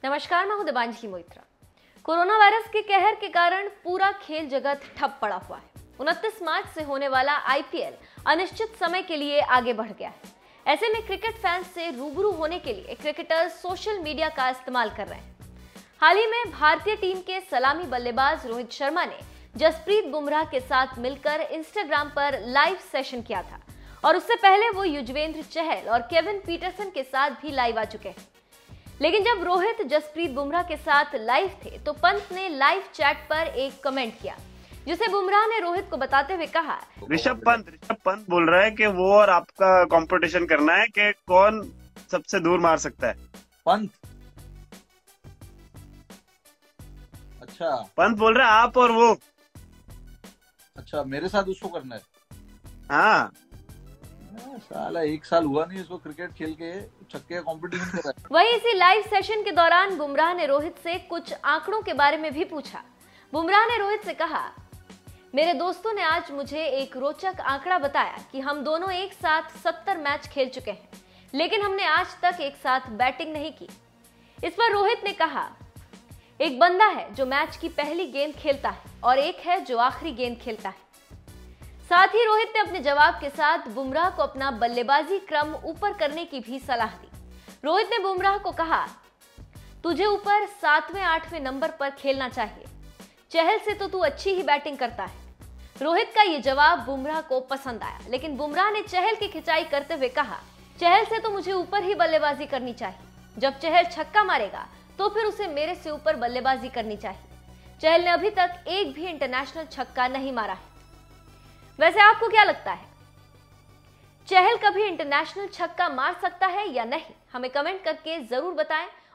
नमस्कार, मैं हूं दिबांजलि मोइत्रा। कोरोना वायरस के कहर के कारण पूरा खेल जगत ठप पड़ा हुआ है। 29 मार्च से होने वाला आईपीएल अनिश्चित समय के लिए आगे बढ़ गया है। ऐसे में क्रिकेट फैंस से रूबरू होने के लिए क्रिकेटर्स सोशल मीडिया का इस्तेमाल कर रहे हैं। हाल ही में भारतीय टीम के सलामी बल्लेबाज रोहित शर्मा ने जसप्रीत बुमराह के साथ मिलकर इंस्टाग्राम पर लाइव सेशन किया था और उससे पहले वो युजवेंद्र चहल और केविन पीटरसन के साथ भी लाइव आ चुके हैं। लेकिन जब रोहित जसप्रीत बुमराह के साथ लाइव थे तो पंत ने लाइव चैट पर एक कमेंट किया, जिसे बुमराह ने रोहित को बताते हुए कहा, ऋषभ पंत बोल रहा है कि वो और आपका कंपटीशन करना है कि कौन सबसे दूर मार सकता है। पंत अच्छा पंत बोल रहा है आप और वो। अच्छा, मेरे साथ उसको करना है। हाँ साला 1 साल हुआ नहीं इसको क्रिकेट खेल के, छक्के का कंपटीशन कर रहा है। वहीं इसी लाइव सेशन के दौरान बुमराह ने रोहित से कुछ आंकड़ों के बारे में भी पूछा। बुमराह ने रोहित से कहा, मेरे दोस्तों ने आज मुझे एक रोचक आंकड़ा बताया कि हम दोनों एक साथ 70 मैच खेल चुके हैं, लेकिन हमने आज तक एक साथ बैटिंग नहीं की। इस पर रोहित ने कहा, एक बंदा है जो मैच की पहली गेंद खेलता है और एक है जो आखिरी गेंद खेलता है। साथ ही रोहित ने अपने जवाब के साथ बुमराह को अपना बल्लेबाजी क्रम ऊपर करने की भी सलाह दी। रोहित ने बुमराह को कहा, तुझे ऊपर 7वें 8वें नंबर पर खेलना चाहिए, चहल से तो तू अच्छी ही बैटिंग करता है। रोहित का यह जवाब बुमराह को पसंद आया, लेकिन बुमराह ने चहल की खिंचाई करते हुए कहा, चहल से तो मुझे ऊपर ही बल्लेबाजी करनी चाहिए। जब चहल छक्का मारेगा तो फिर उसे मेरे से ऊपर बल्लेबाजी करनी चाहिए। चहल ने अभी तक एक भी इंटरनेशनल छक्का नहीं मारा है। वैसे आपको क्या लगता है, चहल कभी इंटरनेशनल छक्का मार सकता है या नहीं? हमें कमेंट करके जरूर बताएं